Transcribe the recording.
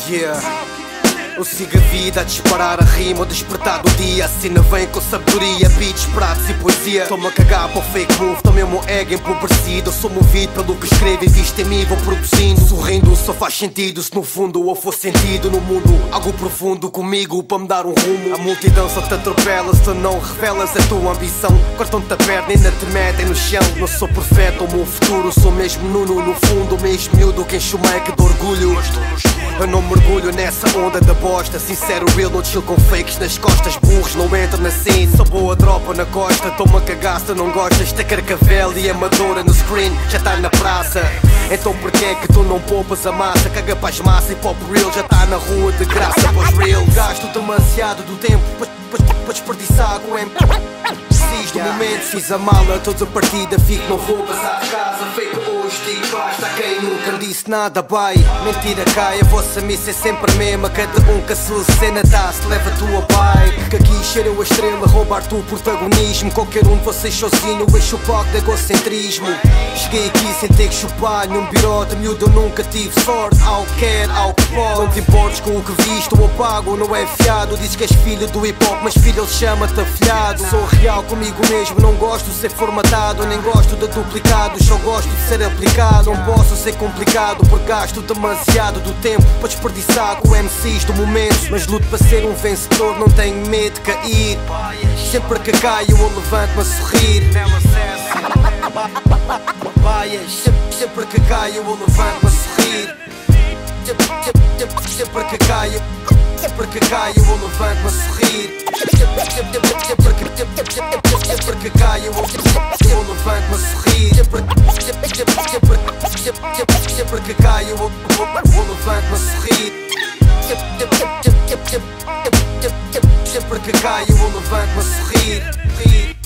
Yeah. Eu sigo a vida a disparar a rima, ao despertar do dia. A cena vem com sabedoria, beats, pratos e poesia. Estou-me a cagar para o fake move, tô mesmo ego empobrecido. Eu sou movido pelo que escrevo e visto em mim, vou produzindo. Sorrindo só faz sentido se no fundo ou for sentido no mundo algo profundo comigo para me dar um rumo. A multidão só te atropela se tu não revelas a tua ambição. Cortam-te a perna e ainda te metem no chão. Não sou profeta, o meu futuro sou mesmo Nuno. No fundo, mesmo miúdo que enche o mic de orgulho. Eu não mergulho nessa onda da bosta. Sincero, real, não chill com fakes nas costas. Burros, não entro na cena. Sou boa tropa na costa. Toma a cagaça, não gostas da carcavel e amadora no screen. Já tá na praça. Então porquê é que tu não poupas a massa? Caga para as massas e pop real já tá na rua de graça pós real. Gasto demasiado do tempo para desperdiçar com M. Preciso do momento, fiz a mala toda a partida. Fico, não vou passar de casa. Fake hoje, digo basta a quem nunca me disse nada, vai. Mentira cai, a vossa missa é sempre a mesma. Cada um com a sua cena dá-se, leva a tua bike. Que aqui cheira a estrela, roubar-te o protagonismo. Qualquer um de vocês sozinho, enche o palco de egocentrismo. Cheguei aqui sem ter que chupar nenhum birote, miúdo, eu nunca tive sorte. Ao que quer, ao que pode. Não te importes com o que viste ou pago, não é fiado. Dizes que és filho do hip hop, mas filho ele chama-te afilhado. Sou real comigo mesmo, não gosto de ser formatado. Nem gosto de duplicados, só gosto de ser aplicado. Não posso ser complicado porque gasto demasiado do tempo para desperdiçar com MCs do momento. Mas luto para ser um vencedor, não tenho medo de cair. Sempre que caio eu levanto-me a sorrir. Sempre que caio eu levanto-me a sorrir. Sempre que caio eu levanto-me a sorrir. Sempre que caio eu levanto-me a sorrir. Sempre que caio eu levanto-me a sorrir. Sempre que caio eu levanto-me a sorrir.